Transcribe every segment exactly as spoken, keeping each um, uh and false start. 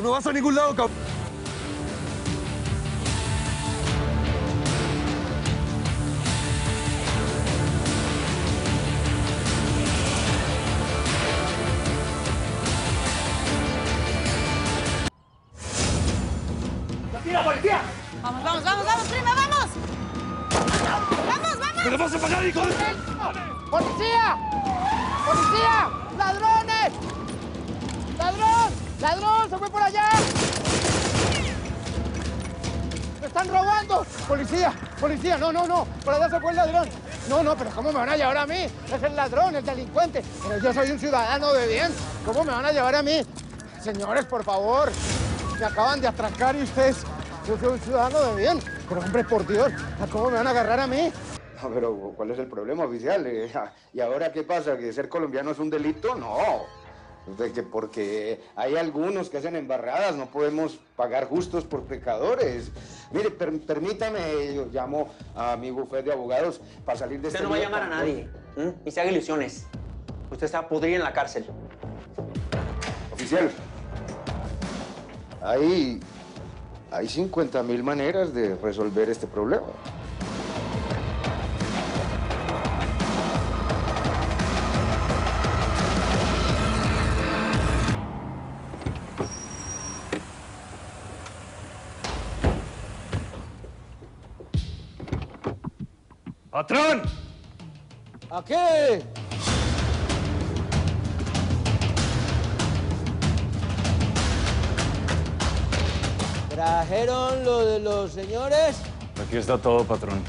Tú no vas a ningún lado, cabrón. ¡Tira, policía! Vamos, vamos, vamos, vamos, prima, vamos. Vamos, vamos. ¡Que nos vas a pagar, hijo de...! ¡Policía! ¡Policía! ¡Ladrones! ¡Ladrón! ¡Ladrón! ¡Se fue por allá! ¡Me están robando! ¡Policía! ¡Policía! No, no, no. Por allá se fue el ladrón. No, no, pero ¿cómo me van a llevar a mí? Es el ladrón, el delincuente. Pero yo soy un ciudadano de bien. ¿Cómo me van a llevar a mí? Señores, por favor. Me acaban de atracar y ustedes... Yo soy un ciudadano de bien. Pero, hombre, por Dios, ¿cómo me van a agarrar a mí? No, pero ¿cuál es el problema, oficial? Eh, ¿Y ahora qué pasa? ¿Que ser colombiano es un delito? No. De que porque hay algunos que hacen embarradas, no podemos pagar justos por pecadores. Mire, per permítame, yo llamo a mi bufete de abogados para salir de Usted este... no va a llamar a nadie, ¿eh? Y se haga ilusiones. Usted está podrido en la cárcel. Oficial, hay, hay cincuenta mil maneras de resolver este problema. ¡Patrón! ¿A qué? ¿Trajeron lo de los señores? Aquí está todo, patrón.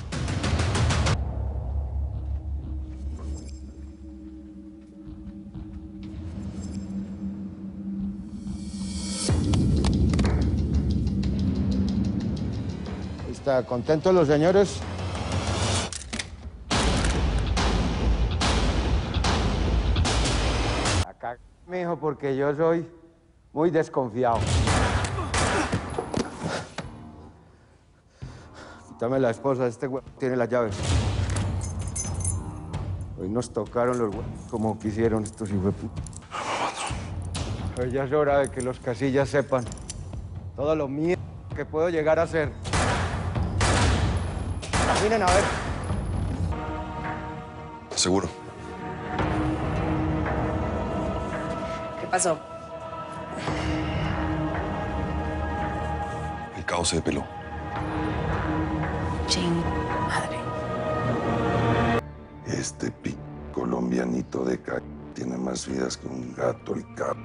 ¿Está contentos los señores? Acá, mijo, porque yo soy muy desconfiado. Quítame la esposa, este güey tiene las llaves. Hoy nos tocaron los güeyes como quisieron estos hijueputas. Hoy ya es hora de que los casillas sepan todo lo mío que puedo llegar a ser. Caminen a ver. Seguro. ¿Qué pasó? El caos se depeló. Ching, madre. Este pi colombianito de calle tiene más vidas que un gato el cap.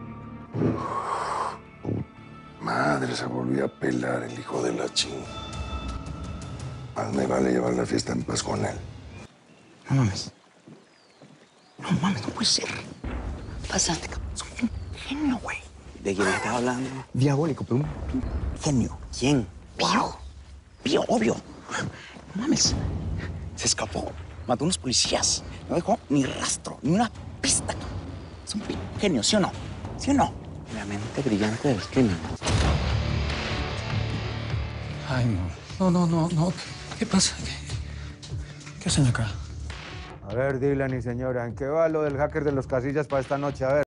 Madre, se volvió a pelar el hijo de la ching. Más me vale llevar la fiesta en paz con él. No mames. No mames, no puede ser. Pasaste. Soy un genio, güey. ¿De quién estás hablando? Diabólico, pero un, un genio. ¿Quién? Pío. Pío, obvio. No mames. Se escapó. Mató a unos policías. No dejó ni rastro, ni una pista. Es un genio, ¿sí o no? ¿Sí o no? La mente brillante del crimen. Ay, no. No, no, no, no. ¿Qué pasa? ¿Qué, qué hacen acá? A ver, Dylan y señora, ¿en qué va lo del hacker de los casillas para esta noche? A ver.